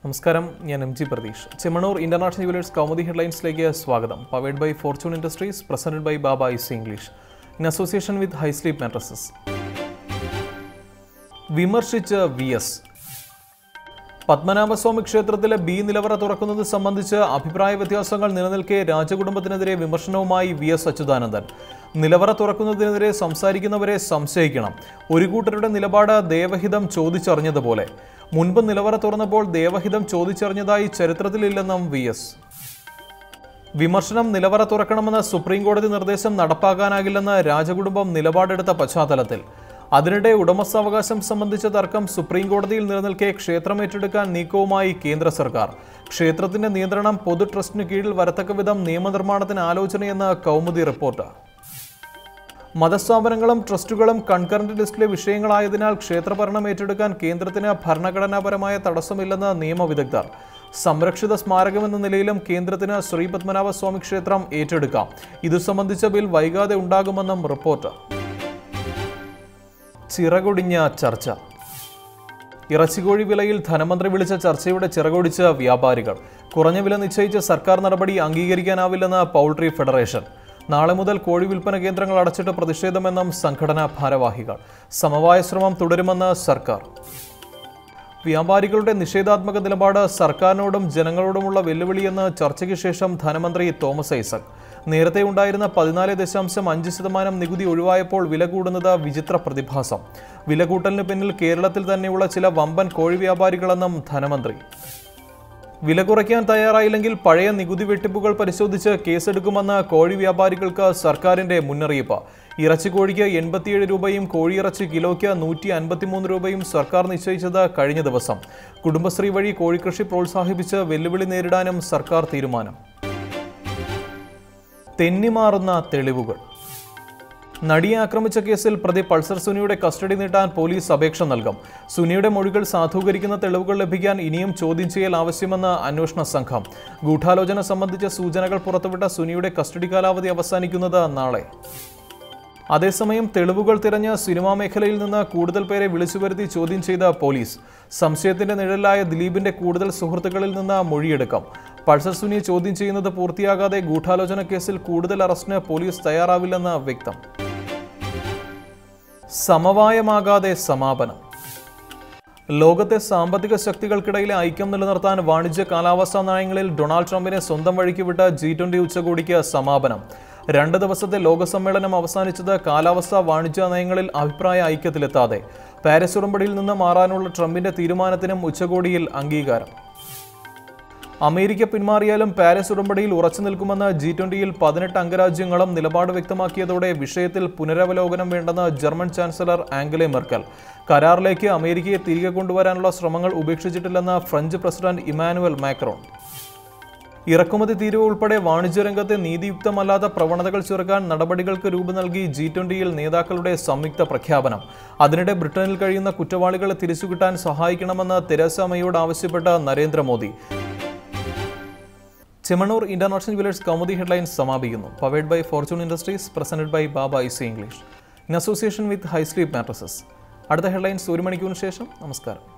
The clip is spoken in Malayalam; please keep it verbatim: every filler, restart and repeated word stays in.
നമസ്കാരം, ഞാൻ M G Pratheesh. Chemmanur international jewellers Kaumudi ഹെഡ്ലൈൻസിലേക്ക് സ്വാഗതം. Powered by fortune industries, presented by Baba ice English, in association with high sleep mattresses. വിമർശിച്ച് വി എസ്. പത്മനാഭസ്വാമി ക്ഷേത്രത്തിലെ ബി നിലവറ തുറക്കുന്നത് സംബന്ധിച്ച് അഭിപ്രായ വ്യത്യാസങ്ങൾ നിലനിൽക്കെ രാജകുടുംബത്തിനെതിരെ വിമർശനവുമായി വി എസ് അച്യുതാനന്ദൻ. നിലവറ തുറക്കുന്നതിനെതിരെ സംസാരിക്കുന്നവരെ സംശയിക്കണം. ഒരു കൂട്ടരുടെ നിലപാട് ദേവഹിതം ചോദിച്ചറിഞ്ഞതുപോലെ. മുൻപ് നിലവറ തുറന്നപ്പോൾ ദേവഹിതം ചോദിച്ചറിഞ്ഞതായി ചരിത്രത്തിലില്ലെന്നും വി എസ്. വിമർശനം നിലവറ തുറക്കണമെന്ന സുപ്രീം കോടതി നിർദ്ദേശം നടപ്പാക്കാനാകില്ലെന്ന് രാജകുടുംബം നിലപാടെടുത്ത പശ്ചാത്തലത്തിൽ അതിനിടെ ഉടമസ്ഥാവകാശം സംബന്ധിച്ച തർക്കം സുപ്രീം കോടതിയിൽ നിലനിൽക്കെ ക്ഷേത്രം ഏറ്റെടുക്കാൻ നീക്കവുമായി കേന്ദ്ര സർക്കാർ. ക്ഷേത്രത്തിന്റെ നിയന്ത്രണം പൊതു ട്രസ്റ്റിന് കീഴിൽ വരത്തക്ക വിധം നിയമനിർമ്മാണത്തിന് ആലോചനയെന്ന് കൗമുദി റിപ്പോർട്ട്. മതസ്ഥാപനങ്ങളും ട്രസ്റ്റുകളും കൺകറന്റ് ലിസ്റ്റിലെ വിഷയങ്ങളായതിനാൽ ക്ഷേത്രഭരണം ഏറ്റെടുക്കാൻ കേന്ദ്രത്തിന് ഭരണഘടനാപരമായ തടസ്സമില്ലെന്ന് നിയമവിദഗ്ധർ. സംരക്ഷിത സ്മാരകമെന്ന നിലയിലും കേന്ദ്രത്തിന് ശ്രീ പത്മനാഭസ്വാമി ക്ഷേത്രം ഏറ്റെടുക്കാം. ഇതു സംബന്ധിച്ച ബിൽ വൈകാതെ ഉണ്ടാകുമെന്നും റിപ്പോർട്ട്. ചിറകൊടിഞ്ഞ ചർച്ച. ഇറച്ചിക്കോഴി വിലയിൽ ധനമന്ത്രി വിളിച്ച ചർച്ചയുടെ ചിറകൊടിച്ച വ്യാപാരികൾ. കുറഞ്ഞ വില നിശ്ചയിച്ച സർക്കാർ നടപടി അംഗീകരിക്കാനാവില്ലെന്ന് പൗൾട്രി ഫെഡറേഷൻ. നാളെ മുതൽ കോഴി വിൽപ്പന കേന്ദ്രങ്ങൾ അടച്ചിട്ട് പ്രതിഷേധമെന്നും സംഘടനാ ഭാരവാഹികൾ. സമവായ ശ്രമം തുടരുമെന്ന് സർക്കാർ. വ്യാപാരികളുടെ നിഷേധാത്മക നിലപാട് സർക്കാരിനോടും ജനങ്ങളോടുമുള്ള വെല്ലുവിളിയെന്ന് ചർച്ചയ്ക്ക് ശേഷം ധനമന്ത്രി തോമസ് ഐസക്. നേരത്തെ ഉണ്ടായിരുന്ന പതിനാല് ദശാംശം അഞ്ച് ശതമാനം നികുതി ഒഴിവായപ്പോൾ വില കൂടുന്നത് വിചിത്ര പ്രതിഭാസം. വില കൂട്ടലിന് പിന്നിൽ കേരളത്തിൽ തന്നെയുള്ള ചില വമ്പൻ കോഴി വ്യാപാരികളെന്നും ധനമന്ത്രി. വില കുറയ്ക്കാൻ തയ്യാറായില്ലെങ്കിൽ പഴയ നികുതി വെട്ടിപ്പുകൾ പരിശോധിച്ച് കേസെടുക്കുമെന്ന് കോഴി വ്യാപാരികൾക്ക് സർക്കാരിന്റെ മുന്നറിയിപ്പ്. ഇറച്ചിക്കോഴിക്ക് എൺപത്തിയേഴ് രൂപയും കോഴിയിറച്ചി കിലോയ്ക്ക് നൂറ്റി അൻപത്തിമൂന്ന് രൂപയും സർക്കാർ നിശ്ചയിച്ചത് കഴിഞ്ഞ ദിവസം. കുടുംബശ്രീ വഴി കോഴിക്കൃഷി പ്രോത്സാഹിപ്പിച്ച് വെല്ലുവിളി നേരിടാനും സർക്കാർ തീരുമാനം. തെന്നിമാറുന്ന തെളിവുകൾ. നടിയെ ആക്രമിച്ച കേസിൽ പ്രതി പൾസർ സുനിയുടെ കസ്റ്റഡി നീട്ടാൻ പോലീസ് അപേക്ഷ നൽകും. സുനിയുടെ മൊഴികൾ സാധൂകരിക്കുന്ന തെളിവുകൾ ലഭിക്കാൻ ഇനിയും ചോദ്യം ചെയ്യൽ ആവശ്യമെന്ന് അന്വേഷണ സംഘം. ഗൂഢാലോചന സംബന്ധിച്ച സൂചനകൾ പുറത്തുവിട്ട സുനിയുടെ കസ്റ്റഡി കാലാവധി അവസാനിക്കുന്നത് നാളെ. അതേസമയം തെളിവുകൾ തിരഞ്ഞ് സിനിമാ മേഖലയിൽ നിന്ന് കൂടുതൽ പേരെ വിളിച്ചുവരുത്തി ചോദ്യം ചെയ്ത പോലീസ്. സംശയത്തിന്റെ നിഴലായ ദിലീപിന്റെ കൂടുതൽ സുഹൃത്തുക്കളിൽ നിന്ന് മൊഴിയെടുക്കും. പൾസർ സുനിയെ ചോദ്യം ചെയ്യുന്നത് പൂർത്തിയാകാതെ ഗൂഢാലോചന കേസിൽ കൂടുതൽ അറസ്റ്റിന് പോലീസ് തയ്യാറാവില്ലെന്ന് വ്യക്തം. സമവായമാകാതെ സമാപനം. ലോകത്തെ സാമ്പത്തിക ശക്തികൾക്കിടയിലെ ഐക്യം നിലനിർത്താൻ വാണിജ്യ കാലാവസ്ഥാ നയങ്ങളിൽ ഡൊണാൾഡ് ട്രംപിനെ സ്വന്തം വഴിക്ക് വിട്ട ജി ട്വന്റി ഉച്ചകോടിക്ക് സമാപനം. രണ്ട് ദിവസത്തെ ലോകസമ്മേളനം അവസാനിച്ചത് കാലാവസ്ഥാ വാണിജ്യ നയങ്ങളിൽ അഭിപ്രായ ഐക്യത്തിലെത്താതെ. പാരീസ് ഉടമ്പടിയിൽ നിന്ന് മാറാനുള്ള ട്രംപിന്റെ തീരുമാനത്തിനും ഉച്ചകോടിയിൽ അംഗീകാരം. അമേരിക്ക പിന്മാറിയാലും പാരീസ് ഉടമ്പടിയിൽ ഉറച്ചു നിൽക്കുമെന്ന് ജി ട്വന്റിയിൽ പതിനെട്ട് അംഗരാജ്യങ്ങളും നിലപാട് വ്യക്തമാക്കിയതോടെ വിഷയത്തിൽ പുനരവലോകനം വേണ്ടെന്ന് ജർമ്മൻ ചാൻസലർ ആംഗല മെർക്കൽ. കരാറിലേക്ക് അമേരിക്കയെ തിരികെ കൊണ്ടുവരാനുള്ള ശ്രമങ്ങൾ ഉപേക്ഷിച്ചിട്ടില്ലെന്ന് ഫ്രഞ്ച് പ്രസിഡന്റ് ഇമാനുവൽ മാക്രോൺ. ഇറക്കുമതി തീരുവ ഉൾപ്പെടെ വാണിജ്യരംഗത്തെ നീതിയുക്തമല്ലാത്ത പ്രവണതകൾ ചെറുക്കാൻ നടപടികൾക്ക് രൂപം നൽകി ജി ട്വന്റിയിൽ നേതാക്കളുടെ സംയുക്ത പ്രഖ്യാപനം. അതിനിടെ ബ്രിട്ടനിൽ കഴിയുന്ന കുറ്റവാളികളെ തിരിച്ചുകിട്ടാൻ സഹായിക്കണമെന്ന് തെരേസ മേയോട് ആവശ്യപ്പെട്ട Narendra Modi. Chemmanur international jewellers Kaumudi headlines സമാപിക്കുന്നു. Powered by fortune industries, presented by Baba ice English, in association with high sleep mattresses. അടുത്ത ഹെഡ്ലൈൻസ് ഒരു മണിക്കൂറിന് ശേഷം. നമസ്കാരം.